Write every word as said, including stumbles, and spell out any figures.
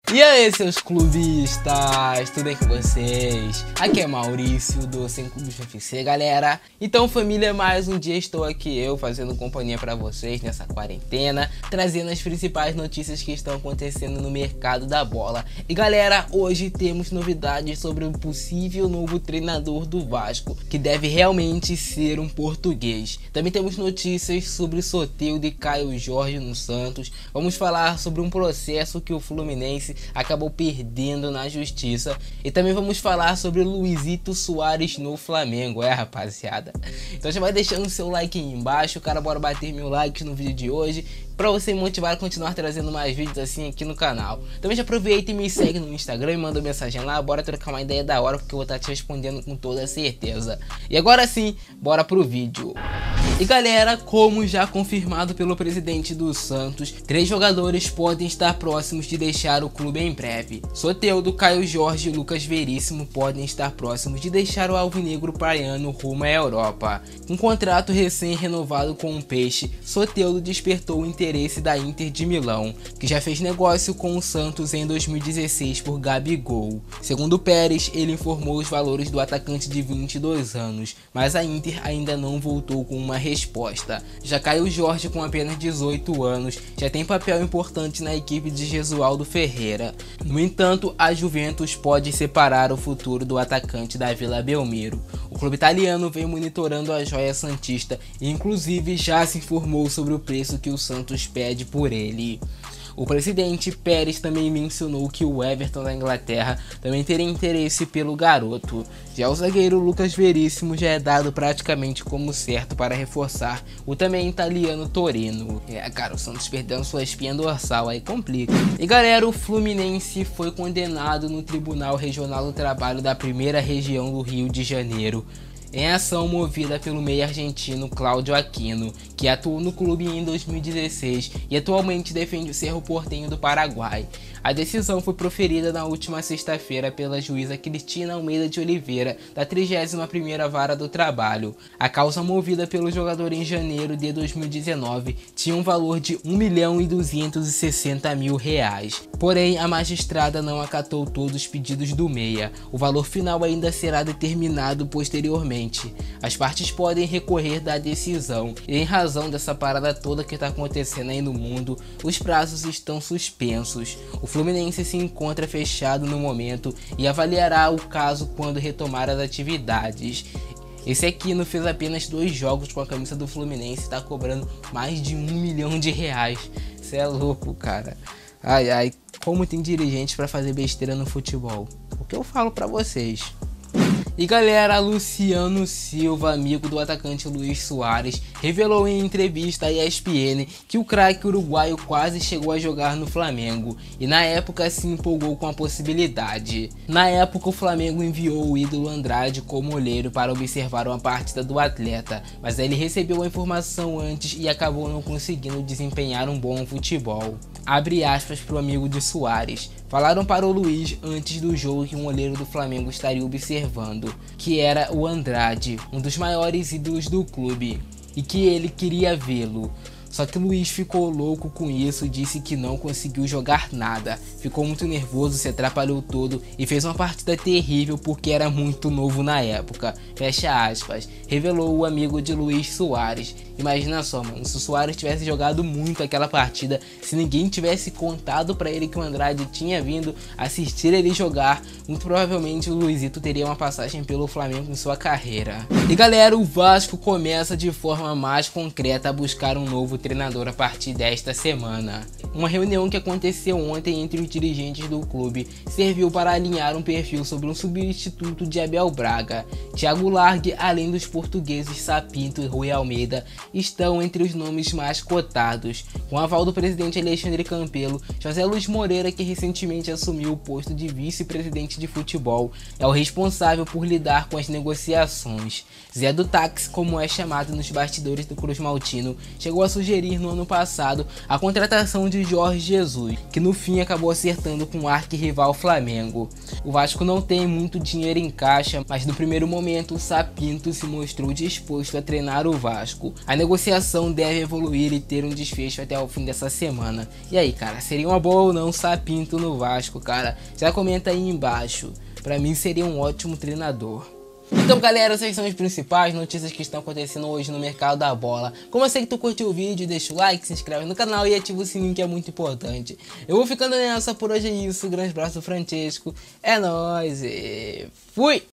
E aí, seus clubistas, tudo bem com vocês? Aqui é Maurício do Sem Clubes F C, galera. Então, família, mais um dia estou aqui eu fazendo companhia pra vocês nessa quarentena, trazendo as principais notícias que estão acontecendo no mercado da bola. E galera, hoje temos novidades sobre o possível novo treinador do Vasco, que deve realmente ser um português. Também temos notícias sobre o Soteldo e Caio Jorge no Santos. Vamos falar sobre um processo que o Fluminense acabou perdendo na justiça. E também vamos falar sobre o Luizito Soares no Flamengo, é rapaziada. Então já vai deixando o seu like aí embaixo, cara, bora bater mil likes no vídeo de hoje, pra você me motivar a continuar trazendo mais vídeos assim aqui no canal. Também já aproveita e me segue no Instagram e manda mensagem lá, bora trocar uma ideia da hora, porque eu vou estar te respondendo com toda certeza. E agora sim, bora pro vídeo. E galera, como já confirmado pelo presidente do Santos, três jogadores podem estar próximos de deixar o clube em breve. Soteldo, Caio Jorge e Lucas Veríssimo podem estar próximos de deixar o alvinegro praiano rumo à Europa. Um contrato recém-renovado com o Peixe, Soteldo despertou o interesse da Inter de Milão, que já fez negócio com o Santos em dois mil e dezesseis por Gabigol. Segundo Pérez, ele informou os valores do atacante de vinte e dois anos, mas a Inter ainda não voltou com uma resposta. Já Caio Jorge, com apenas dezoito anos, já tem papel importante na equipe de Jesualdo Ferreira. No entanto, a Juventus pode separar o futuro do atacante da Vila Belmiro. O clube italiano vem monitorando a joia santista e inclusive já se informou sobre o preço que o Santos pede por ele. O presidente Pérez também mencionou que o Everton da Inglaterra também teria interesse pelo garoto. Já o zagueiro Lucas Veríssimo já é dado praticamente como certo para reforçar o também italiano Torino. É, cara, o Santos perdendo sua espinha dorsal, aí complica. E galera, o Fluminense foi condenado no Tribunal Regional do Trabalho da primeira região do Rio de Janeiro, em ação movida pelo meio argentino Cláudio Aquino, que atuou no clube em dois mil e dezesseis e atualmente defende o Cerro Porteño do Paraguai. A decisão foi proferida na última sexta-feira pela juíza Cristina Almeida de Oliveira, da trigésima primeira Vara do Trabalho. A causa movida pelo jogador em janeiro de dois mil e dezenove tinha um valor de um milhão e duzentos e sessenta mil reais. Porém, a magistrada não acatou todos os pedidos do meia. O valor final ainda será determinado posteriormente. As partes podem recorrer da decisão, e em razão dessa parada toda que está acontecendo aí no mundo, os prazos estão suspensos. O Fluminense se encontra fechado no momento e avaliará o caso quando retomar as atividades. Esse Aquino fez apenas dois jogos com a camisa do Fluminense e está cobrando mais de um milhão de reais. Cê é louco, cara. Ai ai, como tem dirigentes para fazer besteira no futebol. O que eu falo para vocês? E galera, Luciano Silva, amigo do atacante Luiz Soares, revelou em entrevista à E S P N que o craque uruguaio quase chegou a jogar no Flamengo e na época se empolgou com a possibilidade. Na época, o Flamengo enviou o ídolo Andrade como olheiro para observar uma partida do atleta, mas ele recebeu a informação antes e acabou não conseguindo desempenhar um bom futebol. Abre aspas para o amigo de Soares. Falaram para o Luiz antes do jogo que um olheiro do Flamengo estaria observando, que era o Andrade, um dos maiores ídolos do clube, e que ele queria vê-lo. Só que o Luiz ficou louco com isso, disse que não conseguiu jogar nada, ficou muito nervoso, se atrapalhou todo e fez uma partida terrível porque era muito novo na época, fecha aspas, revelou o amigo de Luiz Soares. Imagina só, mano, se o Soares tivesse jogado muito aquela partida, se ninguém tivesse contado pra ele que o Andrade tinha vindo assistir ele jogar, muito provavelmente o Luizito teria uma passagem pelo Flamengo em sua carreira. E galera, o Vasco começa de forma mais concreta a buscar um novo treinador a partir desta semana. Uma reunião que aconteceu ontem entre os dirigentes do clube serviu para alinhar um perfil sobre um substituto de Abel Braga. Thiago Largue, além dos portugueses Sapinto e Rui Almeida, estão entre os nomes mais cotados. Com aval do presidente Alexandre Campelo, José Luiz Moreira, que recentemente assumiu o posto de vice-presidente de futebol, é o responsável por lidar com as negociações. Zé do Táxi, como é chamado nos bastidores do Cruz Maltino, chegou a sugerir no ano passado a contratação de Jorge Jesus, que no fim acabou acertando com o arquirrival Flamengo. O Vasco não tem muito dinheiro em caixa, mas no primeiro momento o Sapinto se mostrou disposto a treinar o Vasco. A negociação deve evoluir e ter um desfecho até o fim dessa semana. E aí, cara, seria uma boa ou não Sapinto no Vasco, cara? Já comenta aí embaixo. Pra mim seria um ótimo treinador. Então, galera, essas são as principais notícias que estão acontecendo hoje no mercado da bola. Como eu sei que tu curtiu o vídeo, deixa o like, se inscreve no canal e ativa o sininho, que é muito importante. Eu vou ficando nessa, por hoje é isso. Grande abraço, Francesco. É nóis e fui!